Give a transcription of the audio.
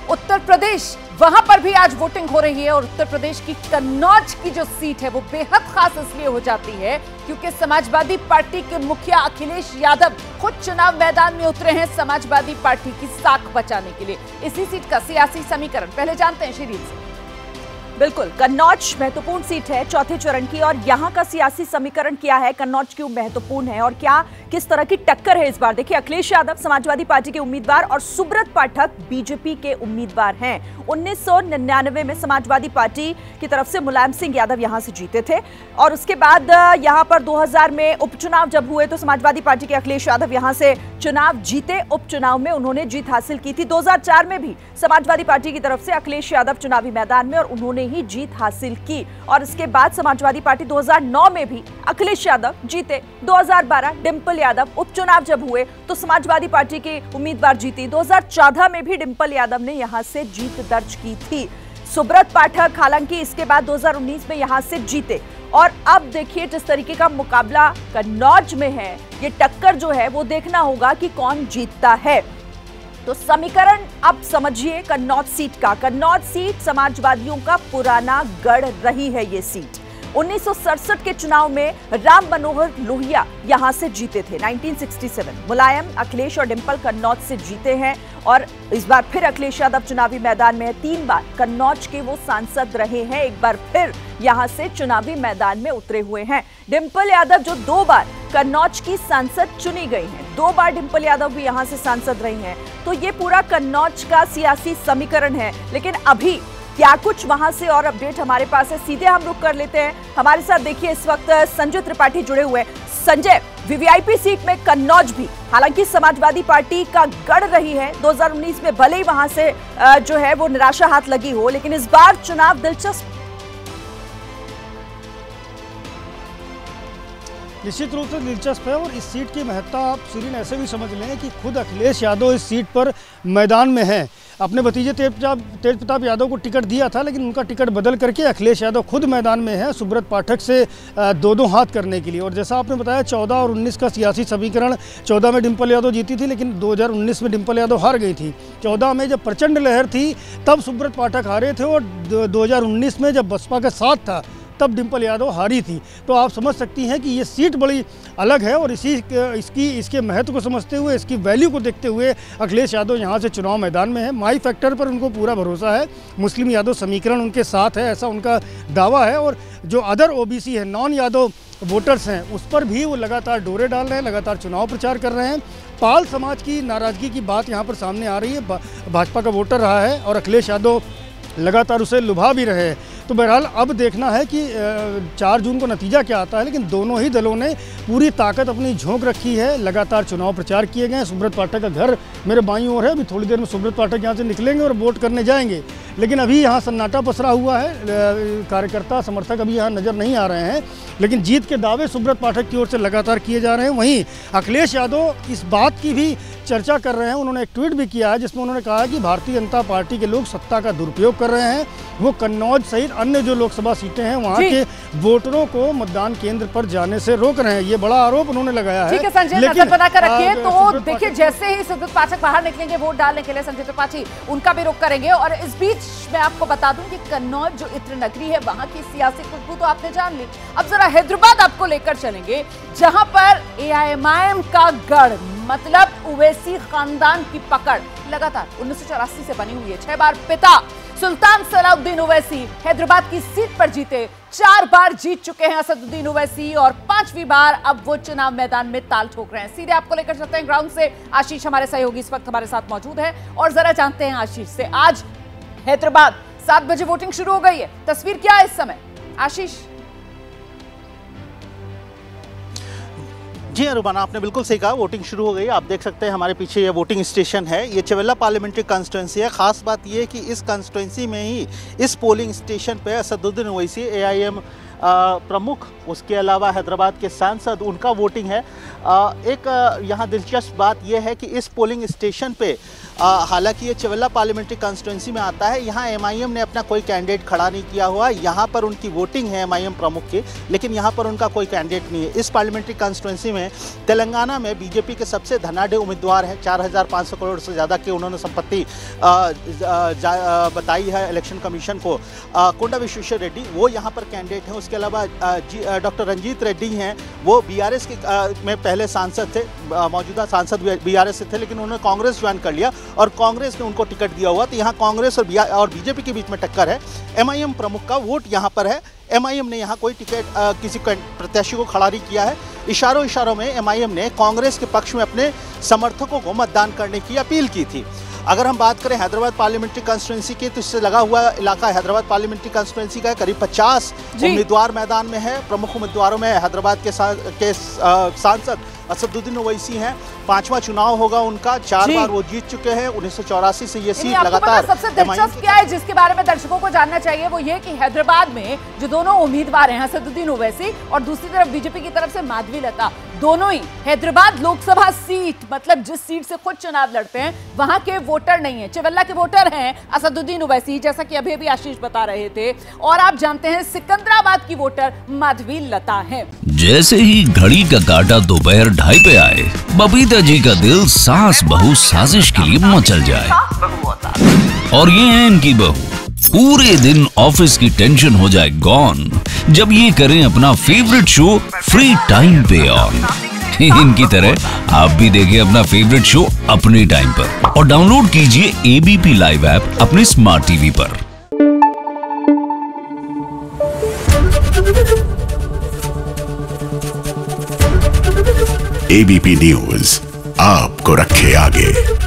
उत्तर प्रदेश, वहां पर भी आज वोटिंग हो रही है और उत्तर प्रदेश की कन्नौज की जो सीट है वो बेहद खास इसलिए हो जाती है क्योंकि समाजवादी पार्टी के मुखिया अखिलेश यादव खुद चुनाव मैदान में उतरे हैं समाजवादी पार्टी की साख बचाने के लिए। इसी सीट का सियासी समीकरण पहले जानते हैं शीरीन से। बिल्कुल, कन्नौज महत्वपूर्ण सीट है चौथे चरण की और यहाँ का सियासी समीकरण क्या है, कन्नौज क्यों महत्वपूर्ण है और क्या किस तरह की टक्कर है इस बार। देखिए, अखिलेश यादव समाजवादी पार्टी के उम्मीदवार और सुब्रत पाठक बीजेपी के उम्मीदवार हैं। 1999 में समाजवादी पार्टी की तरफ से मुलायम सिंह यादव यहां से जीते थे और उसके बाद यहां पर 2000 में उपचुनाव जब हुए तो समाजवादी पार्टी के अखिलेश यादव यहां से चुनाव जीते। उपचुनाव में उन्होंने जीत हासिल की थी। 2004 में भी समाजवादी पार्टी की तरफ से अखिलेश यादव चुनावी मैदान में और उन्होंने ही जीत हासिल की और इसके बाद समाजवादी पार्टी 2009 में भी अखिलेश यादव जीते। 2012 डिंपल यादव उपचुनाव जब हुए तो समाजवादी पार्टी के उम्मीदवार जीती। 2014 में भी डिंपल यादव ने यहां से जीत दर्ज की थी। सुब्रत पाठक हालांकि इसके बाद 2019 में यहां से जीते और अब देखिए जिस तरीके का मुकाबला कन्नौज में है, ये टक्कर जो है वो देखना होगा कि कौन जीतता है। तो समीकरण अब समझिए कन्नौज सीट का। कन्नौज सीट समाजवादियों का पुराना गढ़ रही है। ये सीट 1967 के चुनाव में राम मनोहर लोहिया यहां से जीते थे। 1967 मुलायम, अखिलेश और डिंपल कन्नौज से जीते हैं और इस बार फिर अखिलेश यादव चुनावी मैदान में है। 3 बार कन्नौज के वो सांसद रहे हैं, एक बार फिर यहां से चुनावी मैदान में उतरे हुए हैं। डिंपल यादव जो 2 बार कन्नौज की सांसद चुनी गई हैं, 2 बार डिंपल यादव भी यहां से सांसद रही हैं। तो ये पूरा कन्नौज का सियासी समीकरण है। लेकिन अभी क्या कुछ वहां से और अपडेट हमारे पास है, सीधे हम रुक कर लेते हैं। हमारे साथ देखिए इस वक्त संजय त्रिपाठी जुड़े हुए हैं। संजय, वीवीआईपी सीट में कन्नौज भी हालांकि समाजवादी पार्टी का गढ़ रही है। 2019 में भले ही वहां से जो है वो निराशा हाथ लगी हो, लेकिन इस बार चुनाव दिलचस्प। निश्चित रूप से दिलचस्प है और इस सीट की महत्ता आप शीरीन ऐसे भी समझ लें कि खुद अखिलेश यादव इस सीट पर मैदान में हैं। अपने भतीजे तेज प्रताप यादव को टिकट दिया था, लेकिन उनका टिकट बदल करके अखिलेश यादव खुद मैदान में है सुब्रत पाठक से 2-2 हाथ करने के लिए। और जैसा आपने बताया 14 और 19 का सियासी समीकरण, 14 में डिंपल यादव जीती थी लेकिन 2019 में डिंपल यादव हार गई थी। 14 में जब प्रचंड लहर थी तब सुब्रत पाठक हारे थे और 2019 में जब बसपा का साथ था तब डिंपल यादव हारी थी। तो आप समझ सकती हैं कि ये सीट बड़ी अलग है और इसके महत्व को समझते हुए, इसकी वैल्यू को देखते हुए अखिलेश यादव यहाँ से चुनाव मैदान में है। माई फैक्टर पर उनको पूरा भरोसा है। मुस्लिम यादव समीकरण उनके साथ है, ऐसा उनका दावा है। और जो अदर ओबीसी है, नॉन यादव वोटर्स हैं, उस पर भी वो लगातार डोरे डाल रहे हैं, लगातार चुनाव प्रचार कर रहे हैं। पाल समाज की नाराज़गी की बात यहाँ पर सामने आ रही है। भाजपा का वोटर रहा है और अखिलेश यादव लगातार उसे लुभा भी रहे हैं। तो बहरहाल अब देखना है कि 4 जून को नतीजा क्या आता है, लेकिन दोनों ही दलों ने पूरी ताकत अपनी झोंक रखी है। लगातार चुनाव प्रचार किए गए हैं। सुब्रत पाठक का घर मेरे बाईं ओर है। अभी थोड़ी देर में सुब्रत पाठक यहाँ से निकलेंगे और वोट करने जाएंगे, लेकिन अभी यहाँ सन्नाटा पसरा हुआ है। कार्यकर्ता समर्थक अभी यहाँ नज़र नहीं आ रहे हैं, लेकिन जीत के दावे सुब्रत पाठक की ओर से लगातार किए जा रहे हैं। वहीं अखिलेश यादव इस बात की भी चर्चा कर रहे हैं। उन्होंने एक ट्वीट भी किया है जिसमें उन्होंने कहा कि भारतीय जनता पार्टी के लोग सत्ता का दुरुपयोग कर रहे हैं। वो कन्नौज सहित अन्य जो लोकसभा सीटें हैं वहाँ के वोटरों को मतदान केंद्र पर जाने से रोक रहे हैं। ये बड़ा आरोप उन्होंने लगाया है। ठीक है संजय, नजर बनाकर रखिए। तो देखिए जैसे ही सुब्रत पाठक बाहर निकलेंगे वोट डालने के लिए, संजय त्रिपाठी उनका भी रुख करेंगे। और इस बीच मैं आपको बता दूं कि कन्नौज जो इत्र नगरी है, वहां की सियासी खुशबू तो आपने जान ली। अब जरा हैदराबाद आपको लेकर चलेंगे, जहां पर एआईएमआईएम का गढ़ मतलब ओवैसी खानदान की पकड़ लगातार 1984 से बनी हुई है। 6 बार पिता सुल्तान सलाउद्दीन ओवैसी हैदराबाद की सीट पर जीते, 4 बार जीत चुके हैं असदुद्दीन ओवैसी और 5वीं बार अब वो चुनाव मैदान में ताल ठोक रहे हैं। सीधे आपको लेकर चलते हैं ग्राउंड से। आशीष हमारे सहयोगी इस वक्त हमारे साथ मौजूद है और जरा जानते हैं आशीष से, आज हैदराबाद 7 बजे वोटिंग शुरू हो गई है, तस्वीर क्या है इस समय आशीष? जी रुबाना, आपने बिल्कुल सही कहा, वोटिंग शुरू हो गई। आप देख सकते हैं हमारे पीछे ये वोटिंग स्टेशन है। ये चवेला पार्लियामेंट्री कॉन्स्टिट्यूंसी है। खास बात ये है कि इस कॉन्स्टिट्यूंसी में ही इस पोलिंग स्टेशन पे असदुद्दीन ओवैसी एआईएम प्रमुख, उसके अलावा हैदराबाद के सांसद, उनका वोटिंग है। एक यहाँ दिलचस्प बात यह है कि इस पोलिंग स्टेशन पे हालांकि ये चवेला पार्लियामेंट्री कॉन्स्टिट्यूंसी में आता है। यहाँ एमआईएम ने अपना कोई कैंडिडेट खड़ा नहीं किया हुआ। यहाँ पर उनकी वोटिंग है एमआईएम प्रमुख की, लेकिन यहाँ पर उनका कोई कैंडिडेट नहीं है। इस पार्लियामेंट्री कॉन्स्टिट्यूंसी में तेलंगाना में बीजेपी के सबसे धनाढ़ उम्मीदवार हैं। 4500 करोड़ से ज़्यादा की उन्होंने संपत्ति बताई है इलेक्शन कमीशन को। कोंडा विश्वेश्वर रेड्डी वो यहाँ पर कैंडिडेट हैं। उसके अलावा डॉक्टर रंजीत रेड्डी हैं, वो बीआरएस के में पहले सांसद थे, मौजूदा सांसद बीआरएस से थे, लेकिन उन्होंने कांग्रेस ज्वाइन कर लिया और कांग्रेस ने उनको टिकट दिया हुआ। तो यहाँ कांग्रेस और बीजेपी के बीच में टक्कर है। एमआईएम प्रमुख का वोट यहाँ पर है। एमआईएम ने यहाँ कोई टिकट किसी प्रत्याशी को खड़ा नहीं किया है। इशारों में एमआईएम ने कांग्रेस के पक्ष में अपने समर्थकों को मतदान करने की अपील की थी। अगर हम बात करें हैदराबाद पार्लियामेंट्री कॉन्स्टिट्यूंसी की, तो इससे लगा हुआ इलाका हैदराबाद पार्लियामेंट्री कॉन्स्टिट्यूंसी का करीब 50 उम्मीदवार मैदान में है। प्रमुख उम्मीदवारों में हैदराबाद के सांसद असदुद्दीन ओवैसी हैं। 5वां चुनाव होगा उनका, 4 बार वो जीत चुके हैं। 1984 से ये सीट लगातार। सबसे दिलचस्प क्या है जिसके बारे में दर्शकों को जानना चाहिए, वो ये कि हैदराबाद में जो दोनों उम्मीदवार हैं, असदुद्दीन ओवैसी और दूसरी तरफ बीजेपी की तरफ से माधवी लता, दोनों ही हैदराबाद लोकसभा सीट, मतलब जिस सीट से खुद चुनाव लड़ते हैं, वहां के वोटर नहीं है। चवेला के वोटर हैं असदुद्दीन ओवैसी, जैसा कि अभी आशीष बता रहे थे, और आप जानते हैं सिकंदराबाद की वोटर माधवी लता है। जैसे ही घड़ी का काटा दोपहर 2:30 पे आए, बबीता जी का दिल सास बहू साजिश के लिए मचल जाए। और ये है इनकी बहू, पूरे दिन ऑफिस की टेंशन हो जाए गॉन जब ये करें अपना फेवरेट शो फ्री टाइम पे ऑन। इनकी तरह आप भी देखें अपना फेवरेट शो अपने टाइम पर और डाउनलोड कीजिए एबीपी लाइव ऐप अपने स्मार्ट टीवी पर। एबीपी न्यूज आपको रखे आगे।